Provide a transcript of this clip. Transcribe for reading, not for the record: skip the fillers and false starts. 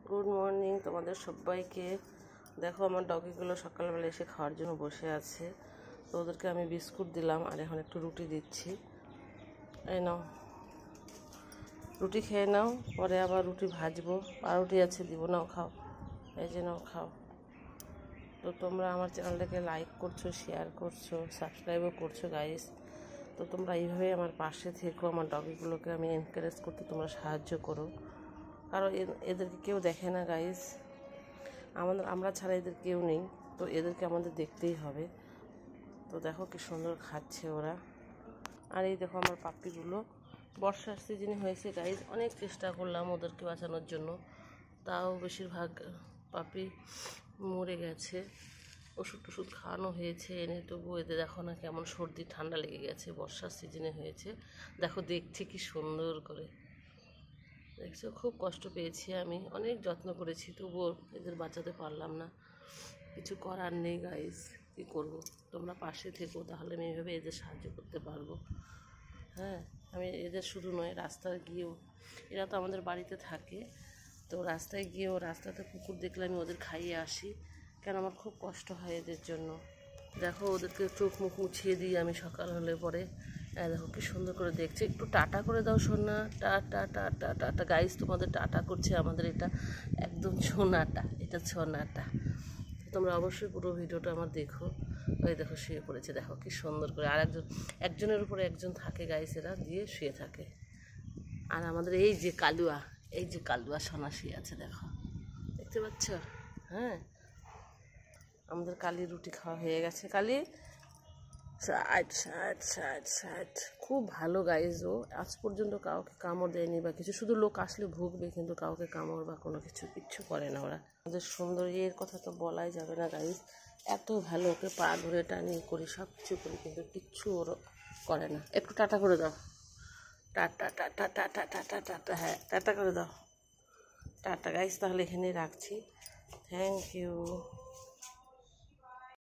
Good morning তোমাদের সবাইকে। দেখো আমার ডগিগুলো সকালবেলা এসে খাওয়ার জন্য বসে আছে। তো ওদেরকে আমি বিস্কুট দিলাম আর এখন একটু রুটি দিচ্ছি। এই নাও রুটি খেয়ে নাও, পরে আবার রুটি ভাজবো, পাউরুটি আছে দিব, নাও খাও, এই যে নাও খাও। তো তোমরা আমার চ্যানেলটাকে লাইক করছো, শেয়ার করছো, সাবস্ক্রাইবও করছো গাইস। তো তোমরা এইভাবেই আমার পাশে থেকো, আমার ডগিগুলোকে আমি এনকারেজ করতে তোমরা সাহায্য করো, কারণ এদেরকে কেউ দেখে না গাইস। আমরা ছাড়া এদের কেউ নেই, তো এদেরকে আমাদের দেখতেই হবে। তো দেখো কি সুন্দর খাচ্ছে ওরা। আর এই দেখো আমার পাপ্পিগুলো, বর্ষার সিজনে হয়েছে গাইস, অনেক চেষ্টা করলাম ওদেরকে বাঁচানোর জন্য, তাও বেশিরভাগ পাপি মরে গেছে। ওষুধ টষুধ খাওয়ানো হয়েছে এনে, তবু এদের দেখো না কেমন সর্দি ঠান্ডা লেগে গেছে, বর্ষার সিজনে হয়েছে। দেখো দেখছি কি সুন্দর করে, দেখছো খুব কষ্ট পেয়েছি, আমি অনেক যত্ন করেছি, তবুও এদের বাঁচাতে পারলাম না। কিছু করার নেই গাইস, কী করব, তোমরা পাশে থেকো, তাহলে আমি এইভাবে এদের সাহায্য করতে পারবো। হ্যাঁ, আমি এদের শুধু নয়, রাস্তায় গিয়েও, এরা তো আমাদের বাড়িতে থাকে, তো রাস্তায় গিয়েও, রাস্তাতে কুকুর দেখলে আমি ওদের খাইয়ে আসি, কেন আমার খুব কষ্ট হয় এদের জন্য। দেখো ওদেরকে চোখ মুখ মুছিয়ে দিই আমি সকাল হলে পরে। দেখো কি সুন্দর করে দেখছে, একটু টাটা করে দাও সোনা, টাটা টাটা টাটা গাইস, তোমাদের টাটা করছে, আমাদের এটা একদম ছোনাটা, এটা ছোনাটা। তোমরা অবশ্যই পুরো ভিডিওটা আমার দেখো। ওই দেখো শুয়ে পড়েছে, দেখো কি সুন্দর করে, আর একজনের উপরে একজন থাকে গাইস, এরা দিয়ে শুয়ে থাকে। আর আমাদের এই যে কালুয়া, এই যে কালুয়া সোনা শুয়ে আছে, দেখো দেখতে পাচ্ছ? হ্যাঁ, আমাদের কালি রুটি খাওয়া হয়ে গেছে। কালি ষাট ষাট ষাট ষাট, খুব ভালো গাইজ। ও আজ পর্যন্ত কাউকে কামড় দেয়নি বা কিছু, শুধু লোক আসলে ভুগবে, কিন্তু কাউকে কামড় বা কোনো কিচ্ছু করে না ওরা। আমাদের সুন্দরীর কথা তো বলাই যাবে না গাইজ, এত ভালো, ওকে পা ধরে টানি করি, সব কিছু করি, কিন্তু কিচ্ছু ওর করে না। একটু টাটা করে দাও, টাটা টাটা টাটা টাটা টাটা, হ্যাঁ টাটা করে দাও, টাটা গাইজ। তাহলে এখানেই রাখছি, থ্যাংক ইউ।